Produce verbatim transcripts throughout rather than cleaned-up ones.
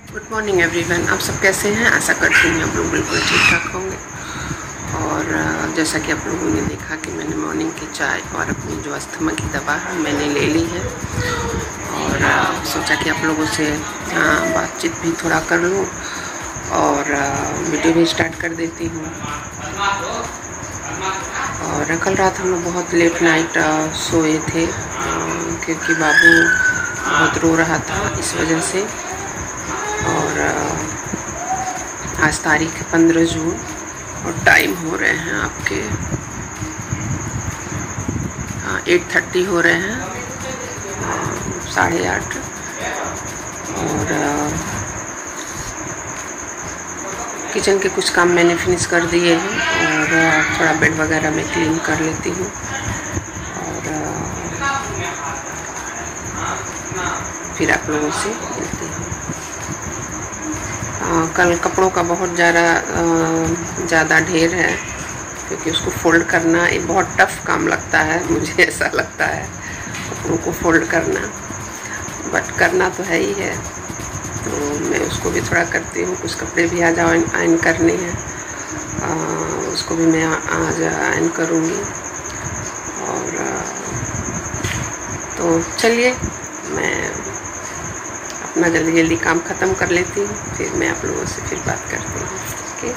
Good morning everyone. आप सब कैसे हैं? आशा करती हूँ आप लोग बिल्कुल ठीक ठाक होंगे। और जैसा कि आप लोगों ने देखा कि मैंने मॉर्निंग की चाय और अपनी जो अस्थमा की दवा है मैंने ले ली है, और सोचा कि आप लोगों से बातचीत भी थोड़ा कर लूँ और वीडियो भी स्टार्ट कर देती हूँ। और कल रात हम लोग बहुत लेट नाइट सोए थे क्योंकि बाबू बहुत रो रहा था इस वजह से। और आज तारीख है पंद्रह जून और टाइम हो रहे हैं आपके एट थर्टी हो रहे हैं, साढ़े आठ। और किचन के कुछ काम मैंने फिनिश कर दिए हैं और थोड़ा बेड वगैरह मैं क्लीन कर लेती हूँ। और फिर आप लोगों से मिलती हूँ। कल कपड़ों का बहुत ज़्यादा ज़्यादा ढेर है क्योंकि उसको फोल्ड करना ये बहुत टफ काम लगता है, मुझे ऐसा लगता है कपड़ों को फोल्ड करना, बट करना तो है ही है। तो मैं उसको भी थोड़ा करती हूँ। कुछ कपड़े भी आज आयन करने हैं, उसको भी मैं आज आयन करूँगी। और तो चलिए मैं अपना जल्दी जल्दी काम ख़त्म कर लेती हूँ, फिर मैं आप लोगों से फिर बात करती हूँ। ओके।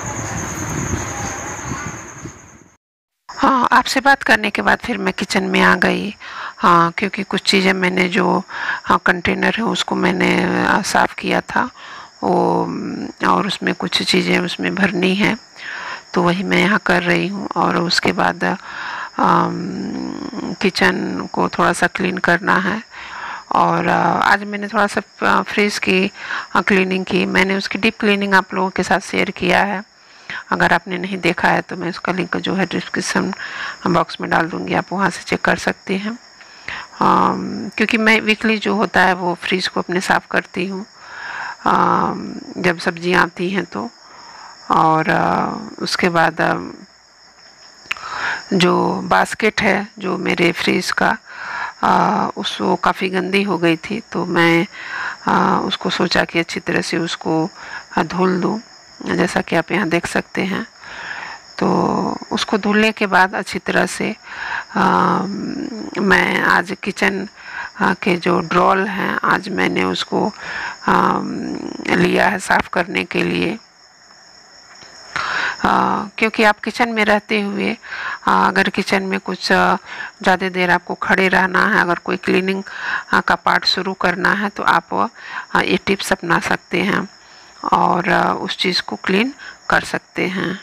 हाँ, आपसे बात करने के बाद फिर मैं किचन में आ गई। हाँ, क्योंकि कुछ चीज़ें मैंने जो हाँ कंटेनर है उसको मैंने साफ़ किया था वो, और उसमें कुछ चीज़ें उसमें भरनी है, तो वही मैं यहाँ कर रही हूँ। और उसके बाद किचन को थोड़ा सा क्लीन करना है। और आज मैंने थोड़ा सा फ्रिज की क्लीनिंग की। मैंने उसकी डीप क्लीनिंग आप लोगों के साथ शेयर किया है। अगर आपने नहीं देखा है तो मैं उसका लिंक जो है डिस्क्रिप्शन बॉक्स में डाल दूँगी, आप वहाँ से चेक कर सकते हैं। क्योंकि मैं वीकली जो होता है वो फ्रिज को अपने साफ़ करती हूँ जब सब्जियाँ आती हैं तो। और उसके बाद जो बास्केट है जो मेरे फ्रिज का आ, उसको काफ़ी गंदी हो गई थी, तो मैं आ, उसको सोचा कि अच्छी तरह से उसको धुल दूँ, जैसा कि आप यहाँ देख सकते हैं। तो उसको धुलने के बाद अच्छी तरह से आ, मैं आज किचन के जो ड्रॉल हैं आज मैंने उसको आ, लिया है साफ़ करने के लिए। आ, क्योंकि आप किचन में रहते हुए आ, अगर किचन में कुछ ज़्यादा देर आपको खड़े रहना है, अगर कोई क्लीनिंग का पार्ट शुरू करना है तो आप आ, ये टिप्स अपना सकते हैं और आ, उस चीज़ को क्लीन कर सकते हैं।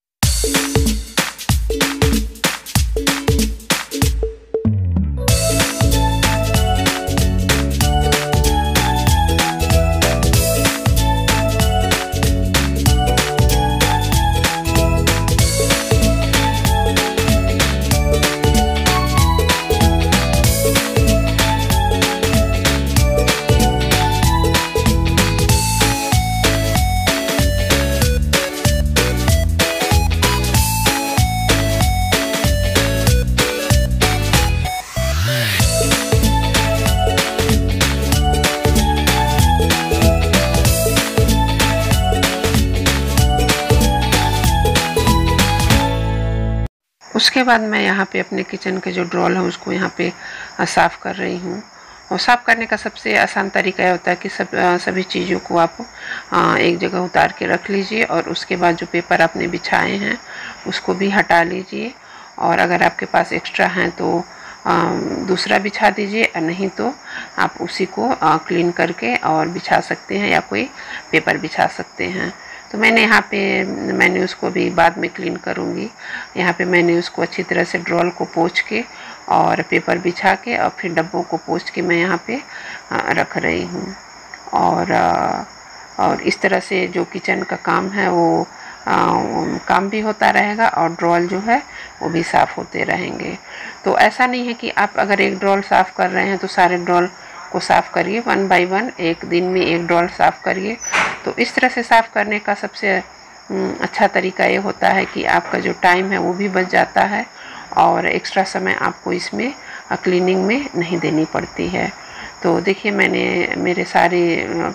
उसके बाद मैं यहाँ पे अपने किचन के जो ड्रॉल है उसको यहाँ पे साफ़ कर रही हूँ। और साफ़ करने का सबसे आसान तरीका यह होता है कि सब सभी चीज़ों को आप एक जगह उतार के रख लीजिए और उसके बाद जो पेपर आपने बिछाए हैं उसको भी हटा लीजिए। और अगर आपके पास एक्स्ट्रा हैं तो दूसरा बिछा दीजिए, नहीं तो आप उसी को क्लीन करके और बिछा सकते हैं या कोई पेपर बिछा सकते हैं। तो मैंने यहाँ पे मैंने उसको भी बाद में क्लीन करूँगी। यहाँ पे मैंने उसको अच्छी तरह से ड्रॉल को पोंछ के और पेपर बिछा के और फिर डब्बों को पोंछ के मैं यहाँ पे रख रही हूँ। और और इस तरह से जो किचन का काम है वो आ, काम भी होता रहेगा और ड्रॉल जो है वो भी साफ़ होते रहेंगे। तो ऐसा नहीं है कि आप अगर एक ड्रॉल साफ़ कर रहे हैं तो सारे ड्रॉल को साफ़ करिए, वन बाय वन एक दिन में एक ड्रॉल साफ़ करिए। तो इस तरह से साफ़ करने का सबसे अच्छा तरीका ये होता है कि आपका जो टाइम है वो भी बच जाता है और एक्स्ट्रा समय आपको इसमें क्लीनिंग में नहीं देनी पड़ती है। तो देखिए मैंने मेरे सारे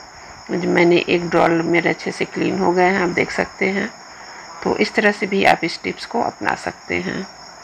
मैंने एक ड्रॉल मेरे अच्छे से क्लीन हो गए हैं, आप देख सकते हैं। तो इस तरह से भी आप इस टिप्स को अपना सकते हैं।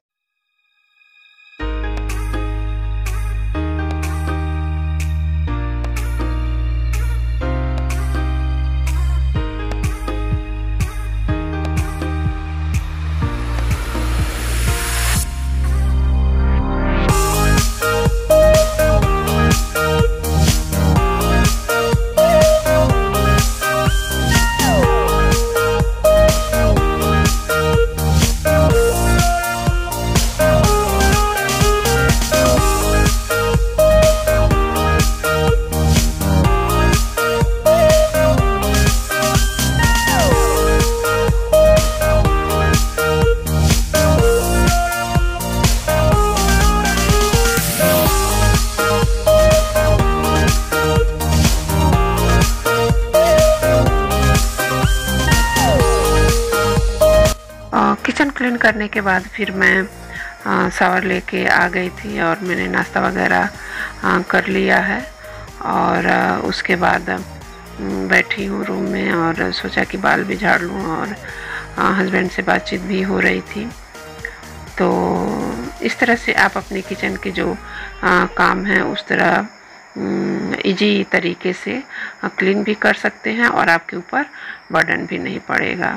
किचन क्लीन करने के बाद फिर मैं शावर लेके आ गई थी और मैंने नाश्ता वगैरह कर लिया है। और आ, उसके बाद बैठी हूँ रूम में और सोचा कि बाल भी झाड़ लूँ और हस्बैंड से बातचीत भी हो रही थी। तो इस तरह से आप अपने किचन के जो आ, काम हैं उस तरह इजी तरीके से क्लीन भी कर सकते हैं और आपके ऊपर बर्डन भी नहीं पड़ेगा।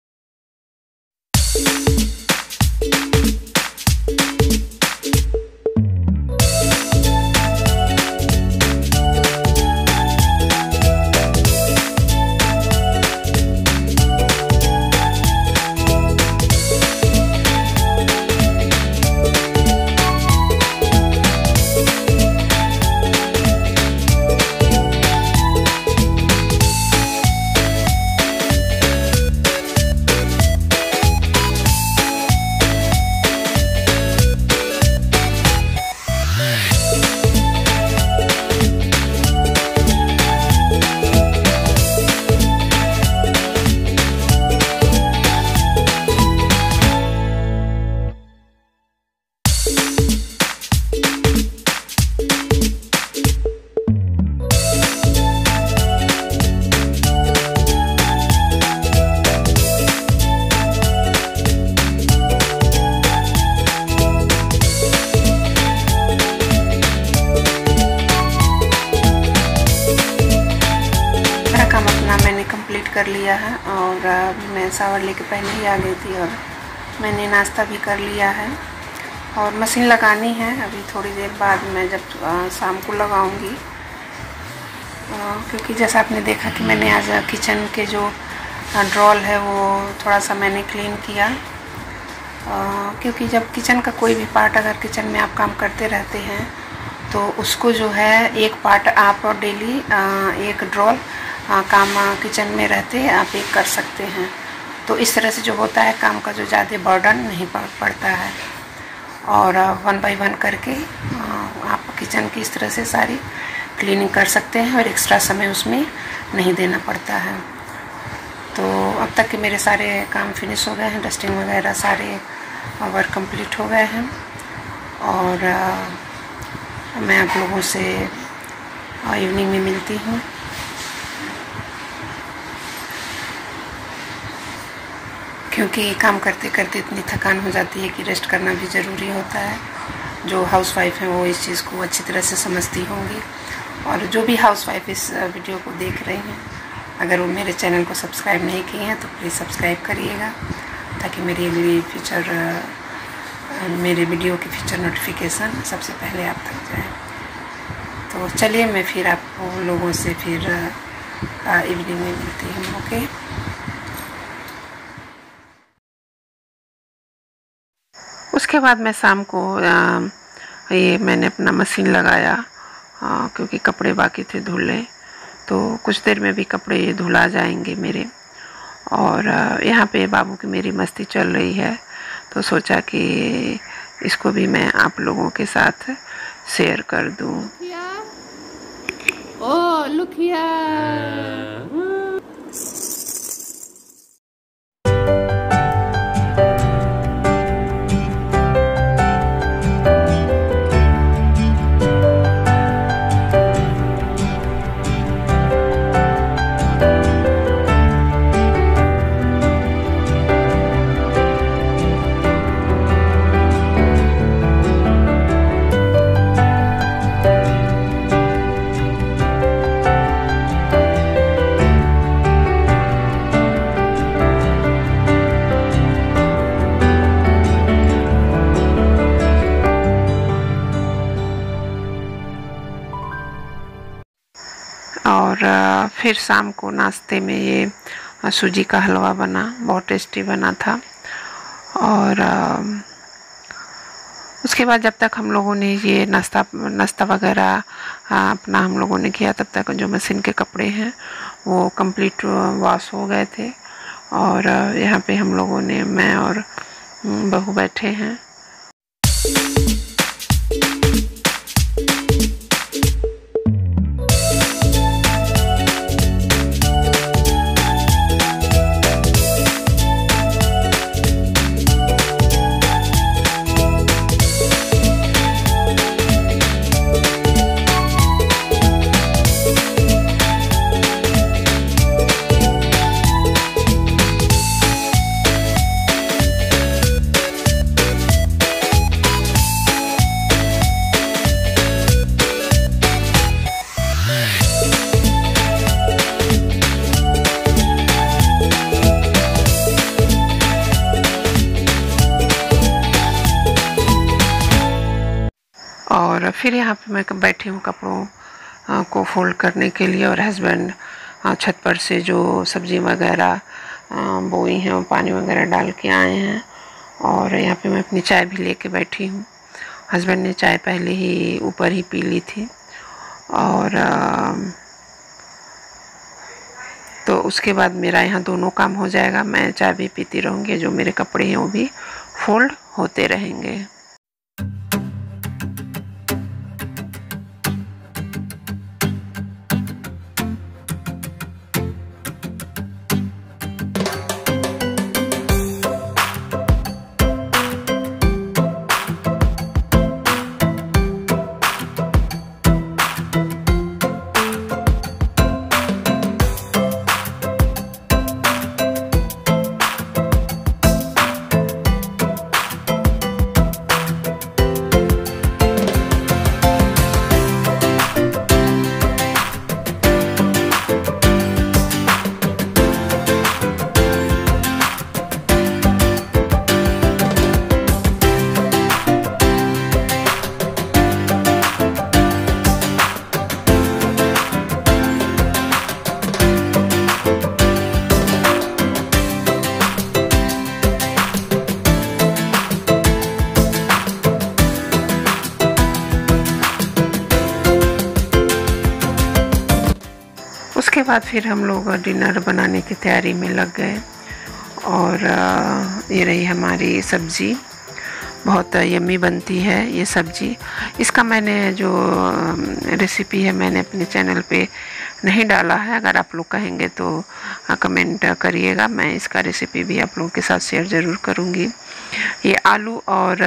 कंप्लीट कर लिया है और मैं शावर लेके पहले ही आ गई थी और मैंने नाश्ता भी कर लिया है और मशीन लगानी है। अभी थोड़ी देर बाद मैं जब शाम को लगाऊंगी, क्योंकि जैसा आपने देखा कि मैंने आज किचन के जो ड्रॉल है वो थोड़ा सा मैंने क्लीन किया, क्योंकि जब किचन का कोई भी पार्ट अगर किचन में आप काम करते रहते हैं तो उसको जो है एक पार्ट आप डेली एक ड्रॉल हाँ, काम किचन में रहते आप एक कर सकते हैं। तो इस तरह से जो होता है काम का जो ज़्यादा बर्डन नहीं पड़ता है और वन बाय वन करके आप किचन की इस तरह से सारी क्लीनिंग कर सकते हैं और एक्स्ट्रा समय उसमें नहीं देना पड़ता है। तो अब तक के मेरे सारे काम फिनिश हो गए हैं, डस्टिंग वगैरह सारे वर्क कंप्लीट हो गए हैं और मैं आप लोगों से इवनिंग में मिलती हूँ। क्योंकि काम करते करते इतनी थकान हो जाती है कि रेस्ट करना भी ज़रूरी होता है। जो हाउसवाइफ हैं वो इस चीज़ को अच्छी तरह से समझती होंगी और जो भी हाउसवाइफ इस वीडियो को देख रहे हैं अगर वो मेरे चैनल को सब्सक्राइब नहीं किए हैं तो प्लीज़ सब्सक्राइब करिएगा ताकि मेरी अगली फीचर मेरे वीडियो की फीचर नोटिफिकेशन सबसे पहले आप तक जाए। तो चलिए मैं फिर आप लोगों से फिर इवनिंग में मिलती हूँ। ओके, उसके बाद मैं शाम को आ, ये मैंने अपना मशीन लगाया आ, क्योंकि कपड़े बाकी थे धुलने, तो कुछ देर में भी कपड़े ये धुला जाएंगे मेरे। और आ, यहाँ पे बाबू की मेरी मस्ती चल रही है तो सोचा कि इसको भी मैं आप लोगों के साथ शेयर कर दूँ। Oh, look here. फिर शाम को नाश्ते में ये सूजी का हलवा बना, बहुत टेस्टी बना था। और उसके बाद जब तक हम लोगों ने ये नाश्ता नाश्ता वगैरह अपना हम लोगों ने किया, तब तक जो मशीन के कपड़े हैं वो कंप्लीट वॉश हो गए थे। और यहाँ पे हम लोगों ने, मैं और बहू बैठे हैं। और फिर यहाँ पे मैं बैठी हूँ कपड़ों को फोल्ड करने के लिए, और हस्बैंड छत पर से जो सब्जी वगैरह बोई हैं वो पानी वगैरह डाल के आए हैं। और यहाँ पे मैं अपनी चाय भी लेके बैठी हूँ। हस्बैंड ने चाय पहले ही ऊपर ही पी ली थी। और तो उसके बाद मेरा यहाँ दोनों काम हो जाएगा, मैं चाय भी पीती रहूँगी, जो मेरे कपड़े हैं वो भी फोल्ड होते रहेंगे। उसके बाद फिर हम लोग डिनर बनाने की तैयारी में लग गए। और ये रही हमारी सब्ज़ी, बहुत यम्मी बनती है ये सब्ज़ी। इसका मैंने जो रेसिपी है मैंने अपने चैनल पे नहीं डाला है, अगर आप लोग कहेंगे तो कमेंट करिएगा, मैं इसका रेसिपी भी आप लोगों के साथ शेयर ज़रूर करूँगी। ये आलू और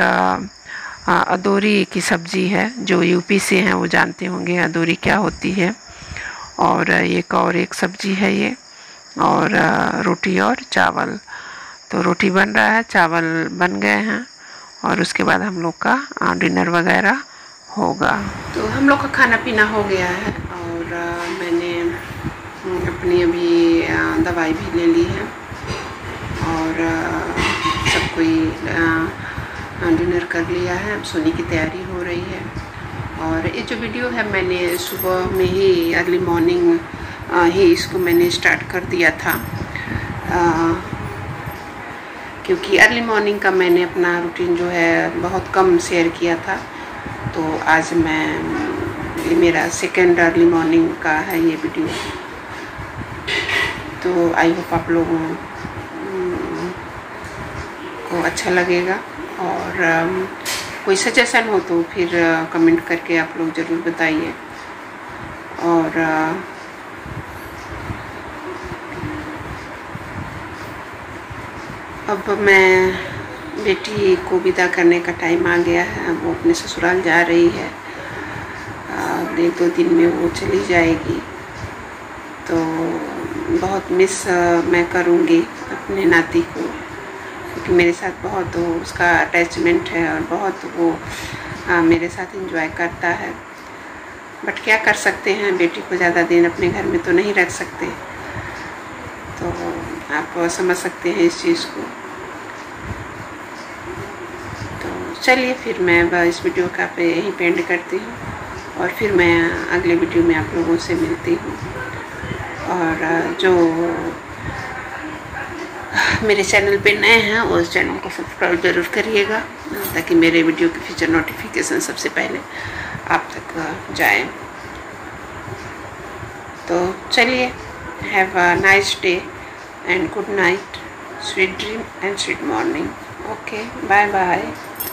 अदौरी की सब्ज़ी है, जो यूपी से हैं वो जानते होंगे अदौरी क्या होती है। और एक और एक सब्ज़ी है ये, और रोटी और चावल। तो रोटी बन रहा है, चावल बन गए हैं, और उसके बाद हम लोग का डिनर वगैरह होगा। तो हम लोग का खाना पीना हो गया है, और मैंने अपनी अभी दवाई भी ले ली है, और सब कोई डिनर कर लिया है, अब सोने की तैयारी हो रही है। और ये जो वीडियो है मैंने सुबह में ही, अर्ली मॉर्निंग ही इसको मैंने स्टार्ट कर दिया था, आ, क्योंकि अर्ली मॉर्निंग का मैंने अपना रूटीन जो है बहुत कम शेयर किया था। तो आज मैं, ये मेरा सेकेंड अर्ली मॉर्निंग का है ये वीडियो। तो आई होप आप लोगों को अच्छा लगेगा, और कोई सजेशन हो तो फिर कमेंट करके आप लोग ज़रूर बताइए। और अब मैं, बेटी को विदा करने का टाइम आ गया है, वो अपने ससुराल जा रही है, एक दो दिन में वो चली जाएगी। तो बहुत मिस मैं करूँगी अपने नाती को, क्योंकि मेरे साथ बहुत वो उसका अटैचमेंट है, और बहुत वो आ, मेरे साथ एंजॉय करता है। बट क्या कर सकते हैं, बेटी को ज़्यादा दिन अपने घर में तो नहीं रख सकते। तो आप समझ सकते हैं इस चीज़ को। तो चलिए फिर मैं इस वीडियो का पे यहीं पे एंड करती हूँ, और फिर मैं अगले वीडियो में आप लोगों से मिलती हूँ। और जो मेरे चैनल पे नए हैं उस चैनल को सब्सक्राइब ज़रूर करिएगा, ताकि मेरे वीडियो की फीचर नोटिफिकेशन सबसे पहले आप तक जाए। तो चलिए, have a nice day and good night, sweet dream and sweet morning. Okay, bye bye.